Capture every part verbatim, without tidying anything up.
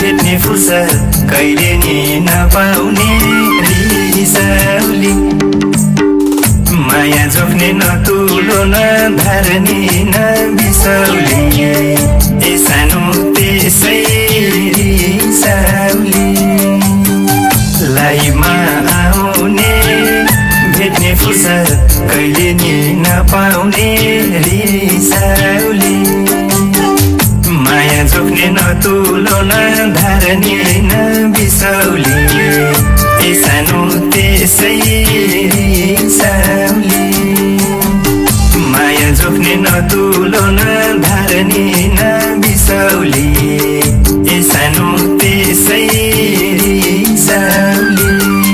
भेट्ने फुर्सद कहिले नि नपाउने रिसाउली माया जोख्ने नतुलो नधार्ने नबिसौली ए सानो त्यसै रिसाउली लाइमा आउने भेट्ने फुर्सद कहिले नि नपाउने रिसाउली माया जोख्ने नतुलो नधार्ने नबिसौली ए सानो त्यसै रिसाउली माया जोख्ने नतुलो नधार्ने नबिसौली ए सानो त्यसै रिसाउली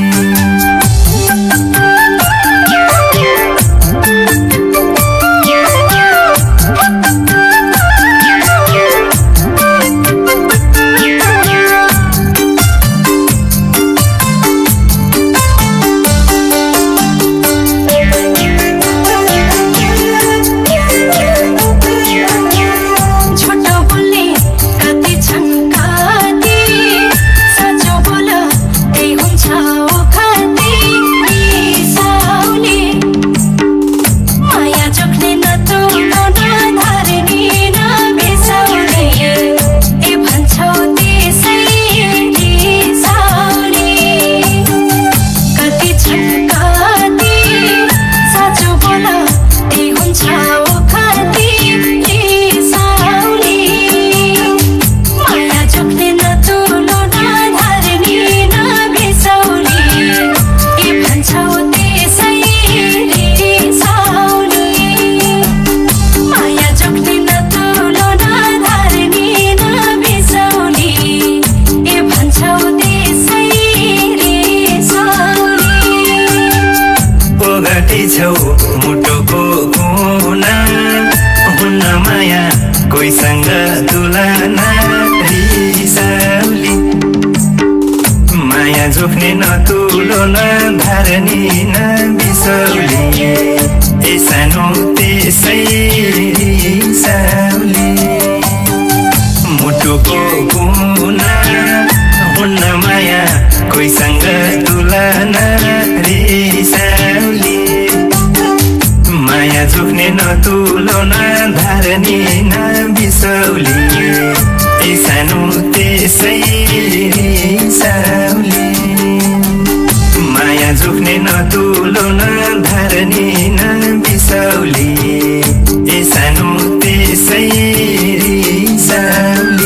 मुटुको कुना हुन्न माया कोहीसँग तुलना रिसाउली माया जोख्ने नतुलो नधार्ने नबिसौली ए सानो त्यसै रिसाउली मुटुको कुना हुन्न माया कोहीसँग तुलना रिसाउली माया जोख्ने नतुलो नधार्ने नबिसौली ए सानो त्यसै रिसाउली माया जोख्ने नतुलो नधार्ने नबिसौली ए सानो त्यसै रिसाउली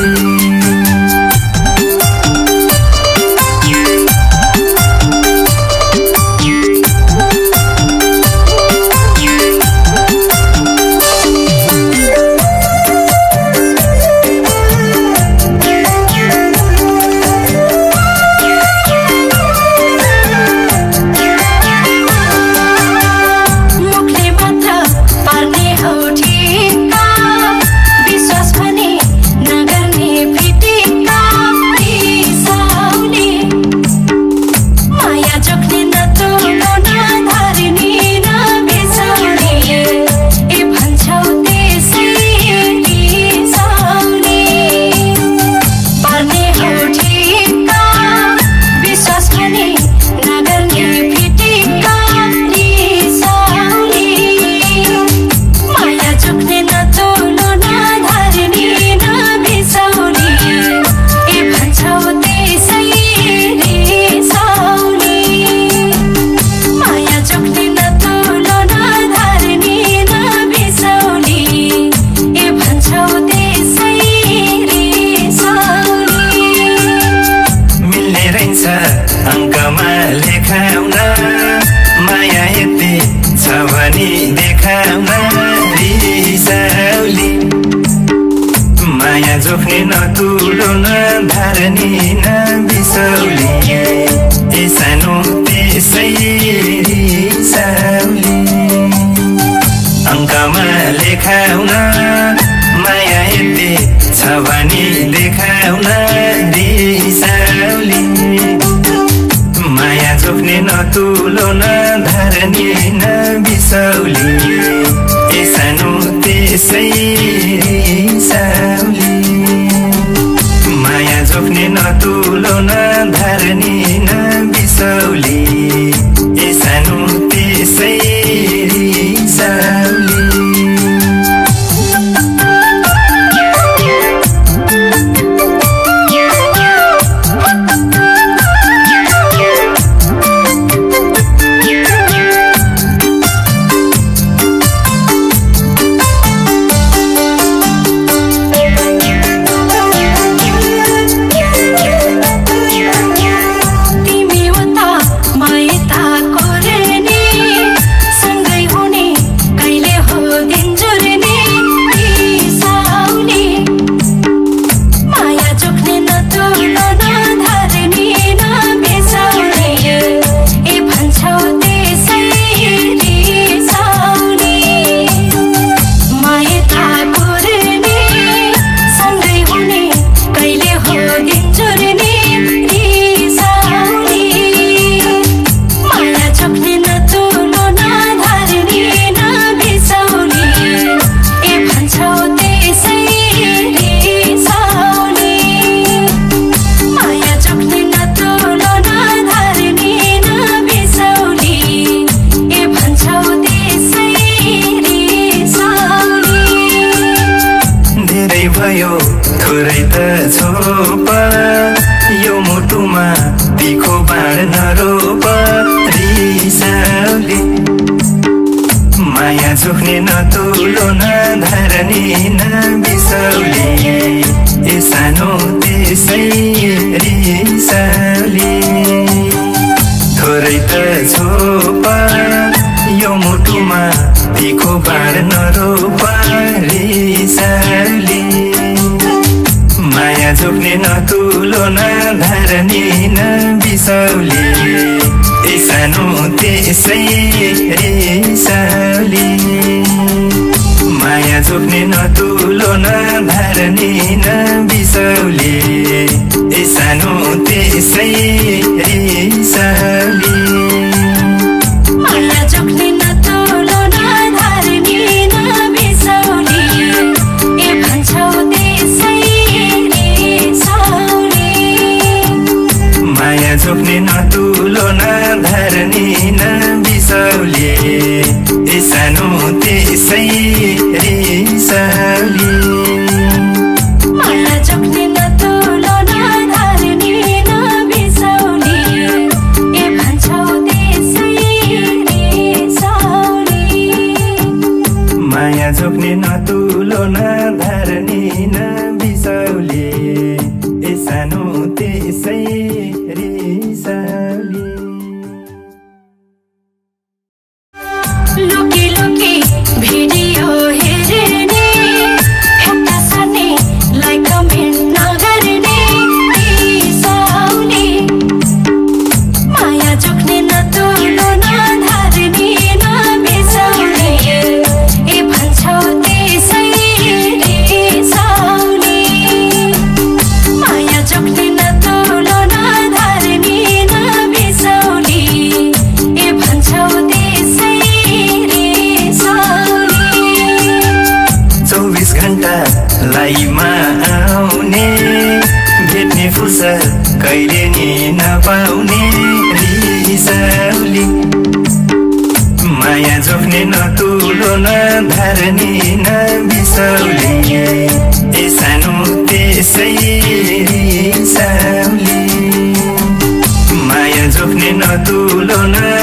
अङ्कमा लेखाउन माया यति छ भनी देखाउन रिसाउली माया जोख्ने नतुलो नधार्ने नबिसौली ए सानो त्यसै रिसाउली अङ्कमा लेखाउन माया यति छ भनी देखाउन रिसाउली माया जोख्ने नतुलो नधार्ने नबिसौली ए सानो त्यसै रिसाउली माया जोख्ने नतुलो न धर्नी न बिसौली ए सानो त्यसै रिसाउली थोरै त छोप यो मुटुमा तिखो बाँड नरोप रिसाउली माया जोख्ने नतुलो न धर्नी न बिसौली ए सानो त्यसै रिसाउली थोरै त छोप यो मुटुमा तिखो बाँड नरोप रिसाउली माया जोख्ने नतुलो न धर्नी न बिसौली ए सानो त्यसै रिसाउली माया जोख्ने नतुलो न धर्नी न बिसौली ए सानो त्यसै रिसाउली माया जोख्ने नतुलो न धर्नी न बिसौली ए भन्छौ त्यसै माया जोख्ने नतुलो न धर्नी न बिसौली ए सानो त्यसै रिसाउली माया जोख्ने नतुलो न धर्नी न बिसौली ए भन्छौ त्यसै रिसाउली माया जोख्ने नतुलो न धर्नी न बिसौली ए सानो त्यसै रिसाउली लुकी लुकी भिडियो हेर्ने हेप्टा सर्ने लाइक कमेन्ट नगर्ने रिसाउली माया जोख्ने नतुलो न धर्नी न बिसौली ए भन्छौ त्यसै रिसाउली माया जोख्ने नतुलो न धर्नी न बिसौली ए भन्छौ त्यसै चौबीस घण्टा लाइभमा आउने भेट्ने फुर्सद कहिले नि नपाउने रिसाउली माया जोख्ने नतुलो न धर्नी न बिसौली ए सानो त्यसै रिसाउली माया जोख्ने नतुलो न